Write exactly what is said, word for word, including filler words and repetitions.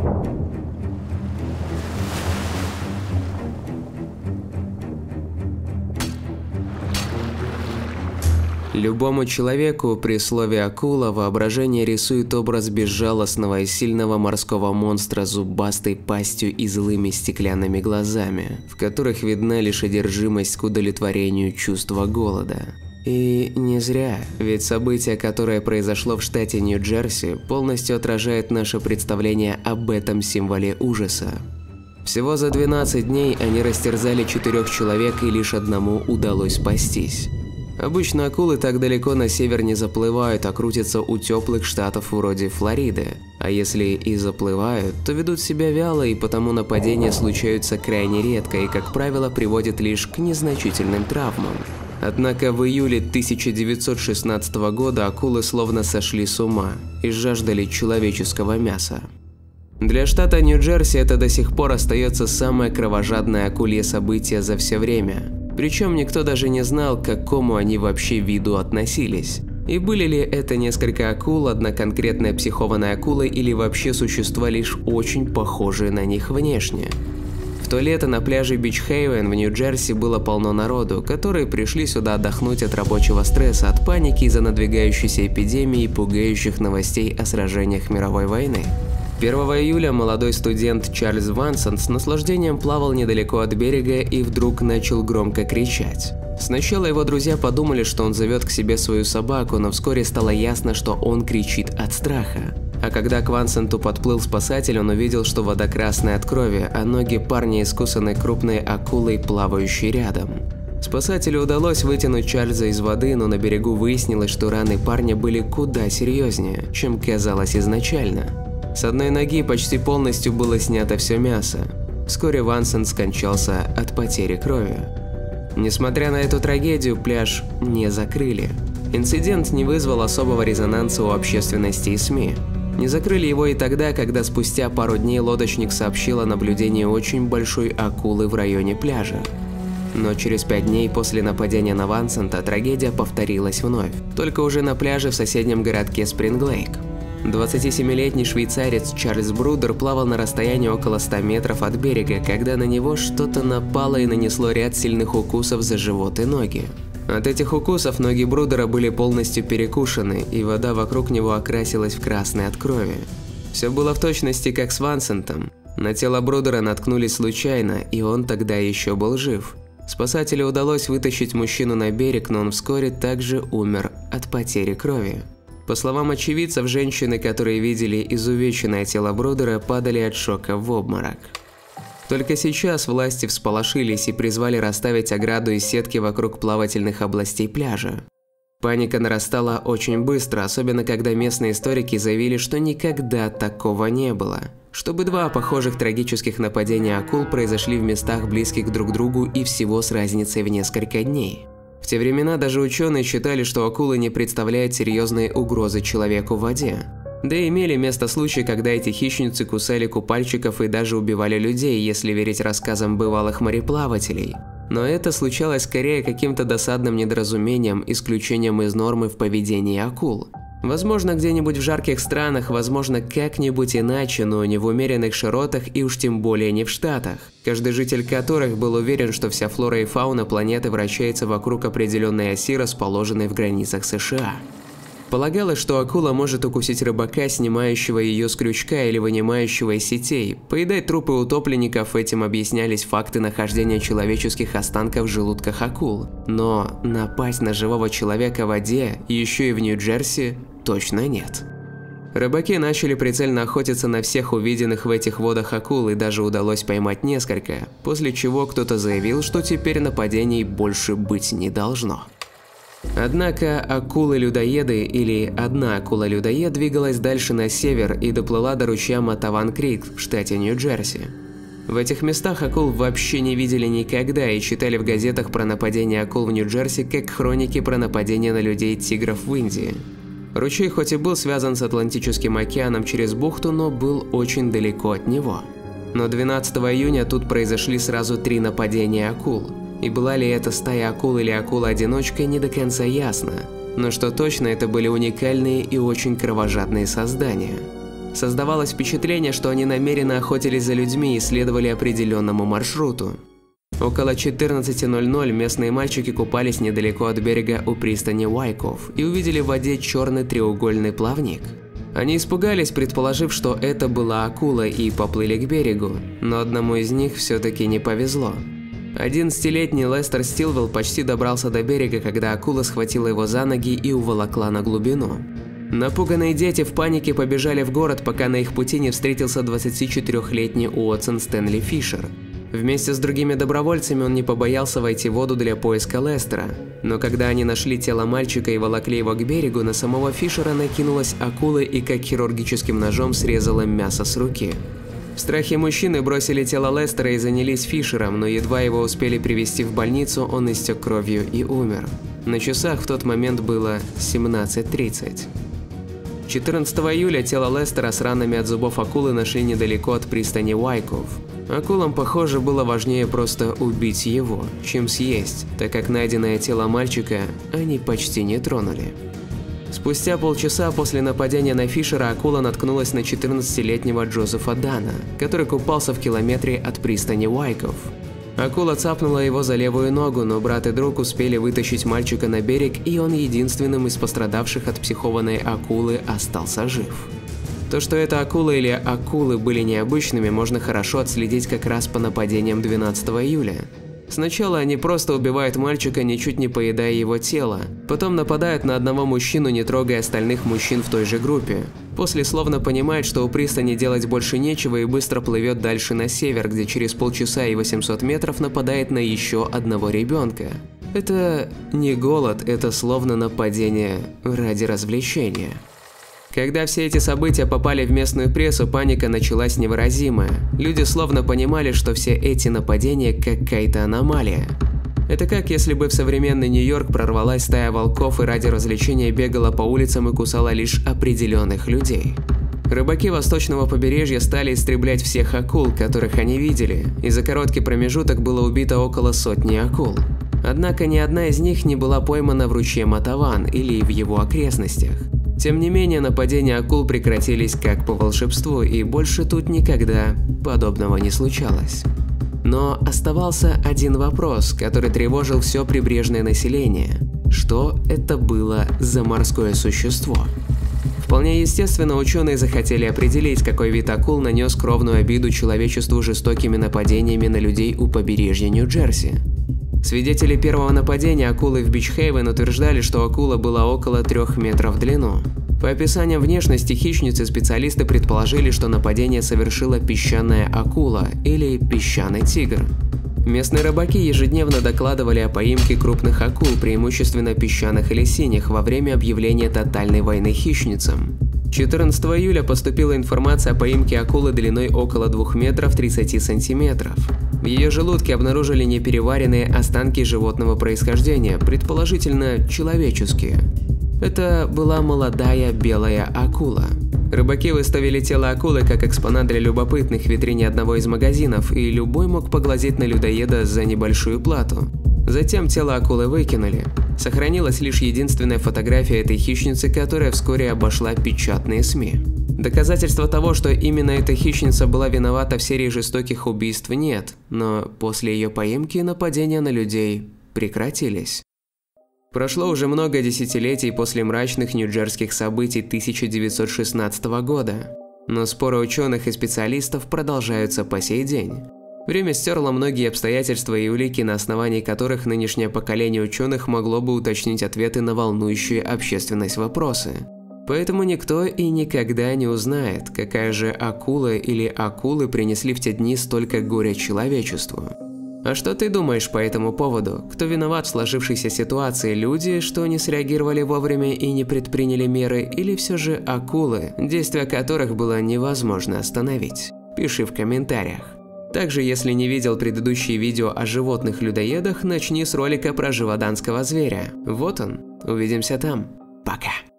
Любому человеку при слове «акула» воображение рисует образ безжалостного и сильного морского монстра с зубастой пастью и злыми стеклянными глазами, в которых видна лишь одержимость к удовлетворению чувства голода. И не зря, ведь событие, которое произошло в штате Нью-Джерси, полностью отражает наше представление об этом символе ужаса. Всего за двенадцать дней они растерзали четырех человек, и лишь одному удалось спастись. Обычно акулы так далеко на север не заплывают, а крутятся у теплых штатов вроде Флориды. А если и заплывают, то ведут себя вяло, и потому нападения случаются крайне редко и, как правило, приводят лишь к незначительным травмам. Однако в июле тысяча девятьсот шестнадцатого года акулы словно сошли с ума и жаждали человеческого мяса. Для штата Нью-Джерси это до сих пор остается самое кровожадное акулье событие за все время. Причем никто даже не знал, к какому они вообще виду относились. И были ли это несколько акул, одна конкретная психованная акула или вообще существа, лишь очень похожие на них внешне. В то лето на пляже Бич-Хейвен в Нью-Джерси было полно народу, которые пришли сюда отдохнуть от рабочего стресса, от паники из-за надвигающейся эпидемии и пугающих новостей о сражениях мировой войны. первого июля молодой студент Чарльз Вансон с наслаждением плавал недалеко от берега и вдруг начал громко кричать. Сначала его друзья подумали, что он зовет к себе свою собаку, но вскоре стало ясно, что он кричит от страха. А когда к Вансенту подплыл спасатель, он увидел, что вода красная от крови, а ноги парня искусаны крупной акулой, плавающей рядом. Спасателю удалось вытянуть Чарльза из воды, но на берегу выяснилось, что раны парня были куда серьезнее, чем казалось изначально. С одной ноги почти полностью было снято все мясо. Вскоре Вансент скончался от потери крови. Несмотря на эту трагедию, пляж не закрыли. Инцидент не вызвал особого резонанса у общественности и СМИ. Не закрыли его и тогда, когда спустя пару дней лодочник сообщил о наблюдении очень большой акулы в районе пляжа. Но через пять дней после нападения на Вансента трагедия повторилась вновь, только уже на пляже в соседнем городке Спринг-Лейк. двадцатисемилетний швейцарец Чарльз Брудер плавал на расстоянии около ста метров от берега, когда на него что-то напало и нанесло ряд сильных укусов за живот и ноги. От этих укусов ноги Брудера были полностью перекушены, и вода вокруг него окрасилась в красный от крови. Все было в точности как с Вансентом. На тело Брудера наткнулись случайно, и он тогда еще был жив. Спасателю удалось вытащить мужчину на берег, но он вскоре также умер от потери крови. По словам очевидцев, женщины, которые видели изувеченное тело Брудера, падали от шока в обморок. Только сейчас власти всполошились и призвали расставить ограду из сетки вокруг плавательных областей пляжа. Паника нарастала очень быстро, особенно когда местные историки заявили, что никогда такого не было. Чтобы два похожих трагических нападения акул произошли в местах, близких друг к другу, и всего с разницей в несколько дней. В те времена даже ученые считали, что акулы не представляют серьезной угрозы человеку в воде. Да и имели место случаи, когда эти хищницы кусали купальщиков и даже убивали людей, если верить рассказам бывалых мореплавателей. Но это случалось скорее каким-то досадным недоразумением, исключением из нормы в поведении акул. Возможно, где-нибудь в жарких странах, возможно, как-нибудь иначе, но не в умеренных широтах и уж тем более не в Штатах, каждый житель которых был уверен, что вся флора и фауна планеты вращается вокруг определенной оси, расположенной в границах США. Полагалось, что акула может укусить рыбака, снимающего ее с крючка или вынимающего из сетей. Поедать трупы утопленников — этим объяснялись факты нахождения человеческих останков в желудках акул. Но напасть на живого человека в воде, еще и в Нью-Джерси, точно нет. Рыбаки начали прицельно охотиться на всех увиденных в этих водах акул, и даже удалось поймать несколько, после чего кто-то заявил, что теперь нападений больше быть не должно. Однако акулы-людоеды или одна акула-людоед двигалась дальше на север и доплыла до ручья Матаван-Крик в штате Нью-Джерси. В этих местах акул вообще не видели никогда и читали в газетах про нападение акул в Нью-Джерси как хроники про нападение на людей-тигров в Индии. Ручей хоть и был связан с Атлантическим океаном через бухту, но был очень далеко от него. Но двенадцатого июня тут произошли сразу три нападения акул. И была ли это стая акул или акула-одиночка, не до конца ясно. Но что точно, это были уникальные и очень кровожадные создания. Создавалось впечатление, что они намеренно охотились за людьми и следовали определенному маршруту. Около четырнадцати ноль-ноль местные мальчики купались недалеко от берега у пристани Уайков и увидели в воде черный треугольный плавник. Они испугались, предположив, что это была акула, и поплыли к берегу, но одному из них все-таки не повезло. одиннадцатилетний Лестер Стилвелл почти добрался до берега, когда акула схватила его за ноги и уволокла на глубину. Напуганные дети в панике побежали в город, пока на их пути не встретился двадцатичетырёхлетний Уотсон Стэнли Фишер. Вместе с другими добровольцами он не побоялся войти в воду для поиска Лестера, но когда они нашли тело мальчика и волокли его к берегу, на самого Фишера накинулась акула и как хирургическим ножом срезала мясо с руки. В страхе мужчины бросили тело Лестера и занялись Фишером, но едва его успели привезти в больницу, он истек кровью и умер. На часах в тот момент было семнадцать тридцать. четырнадцатого июля тело Лестера с ранами от зубов акулы нашли недалеко от пристани Уайков. Акулам, похоже, было важнее просто убить его, чем съесть, так как найденное тело мальчика они почти не тронули. Спустя полчаса после нападения на Фишера акула наткнулась на четырнадцатилетнего Джозефа Дана, который купался в километре от пристани Уайков. Акула цапнула его за левую ногу, но брат и друг успели вытащить мальчика на берег, и он единственным из пострадавших от психованной акулы остался жив. То, что это акула или акулы были необычными, можно хорошо отследить как раз по нападениям двенадцатого июля. Сначала они просто убивают мальчика, ничуть не поедая его тело, потом нападают на одного мужчину, не трогая остальных мужчин в той же группе. После словно понимает, что у пристани делать больше нечего, и быстро плывет дальше на север, где через полчаса и восемьсот метров нападает на еще одного ребенка. Это не голод, это словно нападение ради развлечения. Когда все эти события попали в местную прессу, паника началась невыразимая. Люди словно понимали, что все эти нападения какая-то аномалия. Это как если бы в современный Нью-Йорк прорвалась стая волков и ради развлечения бегала по улицам и кусала лишь определенных людей. Рыбаки восточного побережья стали истреблять всех акул, которых они видели, и за короткий промежуток было убито около сотни акул. Однако ни одна из них не была поймана в ручье Матаван или в его окрестностях. Тем не менее, нападения акул прекратились как по волшебству, и больше тут никогда подобного не случалось. Но оставался один вопрос, который тревожил все прибрежное население. Что это было за морское существо? Вполне естественно, ученые захотели определить, какой вид акул нанес кровную обиду человечеству жестокими нападениями на людей у побережья Нью-Джерси. Свидетели первого нападения акулы в Бич-Хейвен утверждали, что акула была около трех метров в длину. По описаниям внешности хищницы специалисты предположили, что нападение совершила песчаная акула или песчаный тигр. Местные рыбаки ежедневно докладывали о поимке крупных акул, преимущественно песчаных или синих, во время объявления тотальной войны хищницам. четырнадцатого июля поступила информация о поимке акулы длиной около двух метров тридцати сантиметров. В ее желудке обнаружили непереваренные останки животного происхождения, предположительно человеческие. Это была молодая белая акула. Рыбаки выставили тело акулы как экспонат для любопытных в витрине одного из магазинов, и любой мог поглазеть на людоеда за небольшую плату. Затем тело акулы выкинули. Сохранилась лишь единственная фотография этой хищницы, которая вскоре обошла печатные СМИ. Доказательства того, что именно эта хищница была виновата в серии жестоких убийств, нет, но после ее поимки нападения на людей прекратились. Прошло уже много десятилетий после мрачных нью-джерских событий тысяча девятьсот шестнадцатого года, но споры ученых и специалистов продолжаются по сей день. Время стерло многие обстоятельства и улики, на основании которых нынешнее поколение ученых могло бы уточнить ответы на волнующие общественность вопросы. Поэтому никто и никогда не узнает, какая же акула или акулы принесли в те дни столько горя человечеству. А что ты думаешь по этому поводу? Кто виноват в сложившейся ситуации? Люди, что не среагировали вовремя и не предприняли меры, или все же акулы, действия которых было невозможно остановить? Пиши в комментариях. Также, если не видел предыдущие видео о животных-людоедах, начни с ролика про живоданского зверя. Вот он. Увидимся там. Пока.